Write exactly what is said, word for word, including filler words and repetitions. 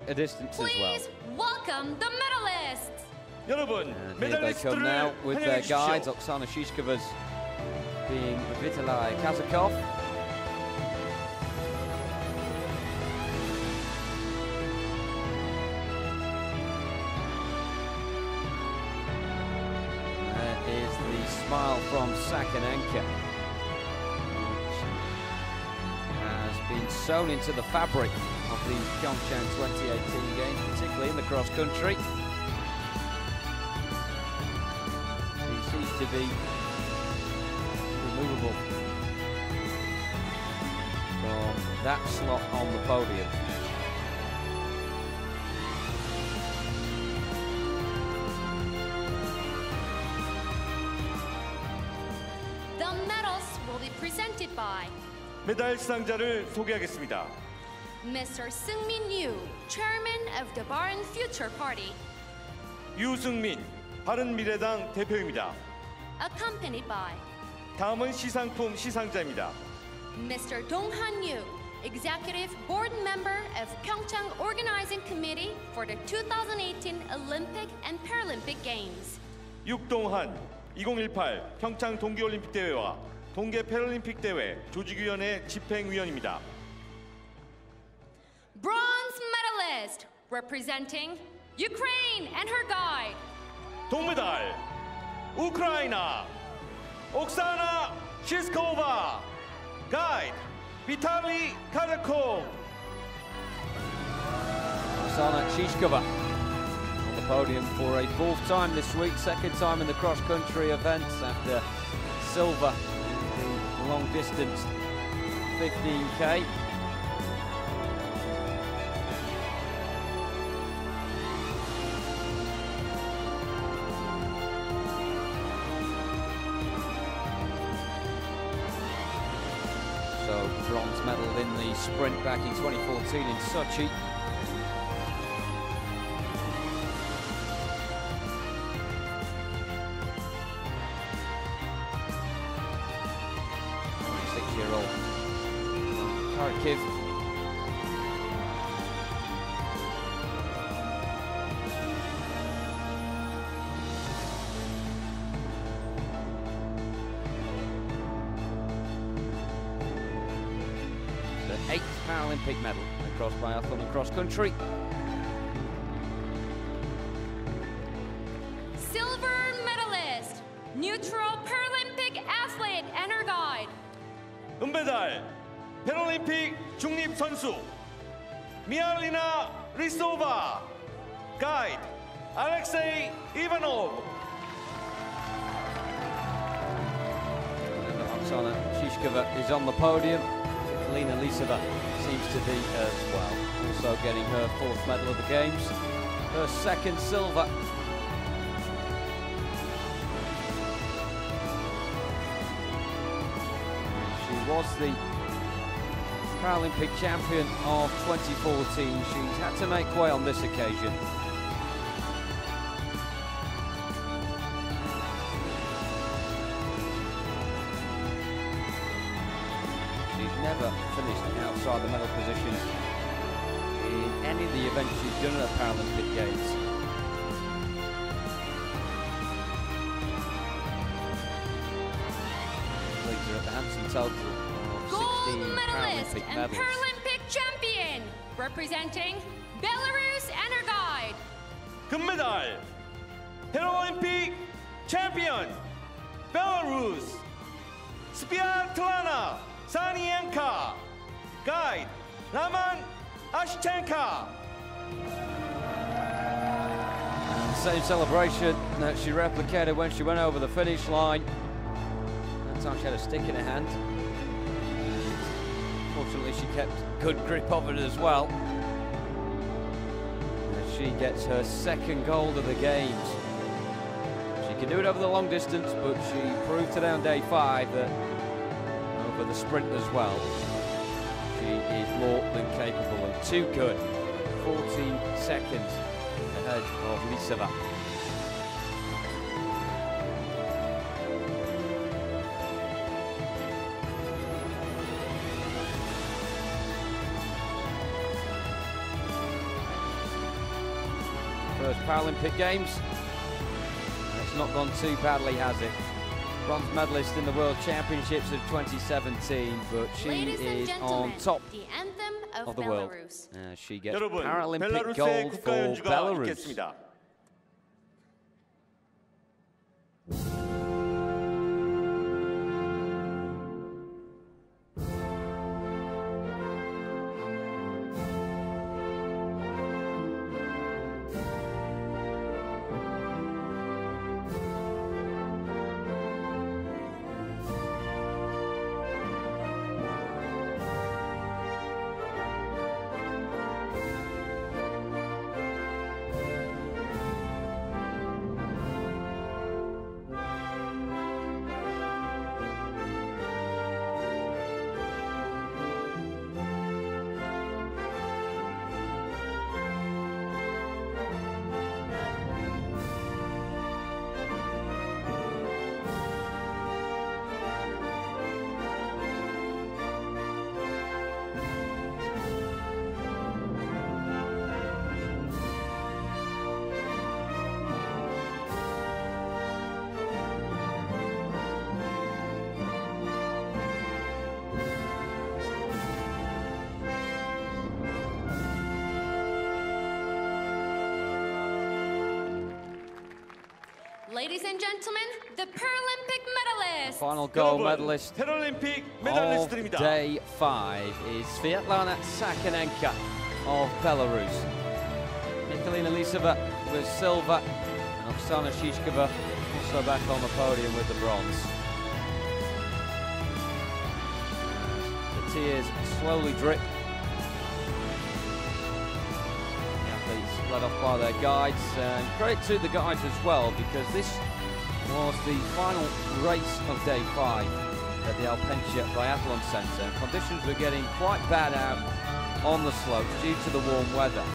a distance Please as well. welcome the medalists. 여러분, And here they come now 메달리스트를 with their 환영해 guides. 주십시오. Oksana Shishkova's being Vitaly Kazakov. There is the smile from Sakonenko, which has been sewn into the fabric of the Pyeongchang twenty eighteen games, particularly in the cross country. He seems to be removable from that slot on the podium. The medals will be presented by 메달 수상자를 소개하겠습니다. Mister Seung-min Yoo, Chairman of the Baron Future Party, 유승민, 바른미래당 대표입니다. accompanied by 다음은 시상품 시상자입니다. Mister Dong-han Yoo, Executive Board Member of Pyeongchang Organizing Committee for the two thousand eighteen Olympic and Paralympic Games. 육동한, 이천십팔 평창 동계올림픽 대회와 동계 패럴림픽 대회 조직위원회 집행위원입니다. Bronze medalist representing Ukraine and her guide, 동메달 우크라이나 옥사나 시스코바, 가이드 비탈리 카자코브. Oksana Shishkova on the podium for a fourth time this week, second time in the cross-country events after silver in the long distance fifteen K. So bronze medal in the sprint back in twenty fourteen in Sochi. twenty-six-year-old Kharkiv. The eighth Paralympic medal across biathlon and cross country. silver medalist, neutral Paralympic athlete and her guide, 은메달 패럴림픽 중립 선수 미알리나 리소바, 가이드 알렉세이 이바노브. Oksana Shishkova is on the podium. Lena Lisova seems to be as well, also getting her fourth medal of the games, her second silver. She was the Paralympic champion of twenty fourteen. She's had to make way on this occasion. She's never finished outside the medal positions in any of the events she's done at the Paralympic Games. Leads her at the handsome total of gold sixteen medalist Paralympic and medals. Paralympic champion, representing Belarus and her guide, 금메달 패럴림픽 챔피언 벨라루스 스비아틀라나 사니엔카, 가이드 라만 아시첸카. Same celebration that she replicated when she went over the finish line. That time she had a stick in her hand. Fortunately, she kept good grip of it as well. As she gets her second gold of the games. She can do it over the long distance, but she proved today on day five that over the sprint as well, she is more than capable and too good. fourteen seconds ahead of Lisova. first Paralympic Games. And it's not gone too badly, has it? Bronze medalist in the World Championships of twenty seventeen, but she Ladies and is gentlemen, on top the anthem of, of the world. Belarus. Uh, she gets 여러분, Paralympic 벨라루스의 gold for 국가 연주가 Belarus. 있겠습니다. Ladies and gentlemen, the Paralympic medalists. Final gold 여러분, medalist 패럴림픽 of 메달리스트입니다. day five is Svetlana Sakonenko of Belarus. Nikolina Lisova with silver, and Oksana Shishkova also back on the podium with the bronze. The tears slowly drip. The athletes led off by their guides, and credit to the guides as well, because this was the final race of day five at the Alpensia Biathlon Centre. Conditions were getting quite bad out on the slopes due to the warm weather.